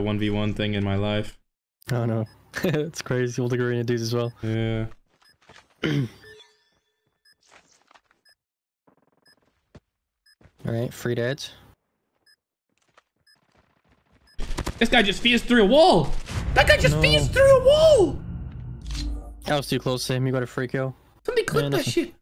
1v1 thing in my life. Oh no. It's crazy. All the arena dudes as well. Yeah. Alright, free dads. This guy just fizzed through a wall! That guy just fizzed through a wall! I was too close to him. You got a free kill. Somebody clip that shit.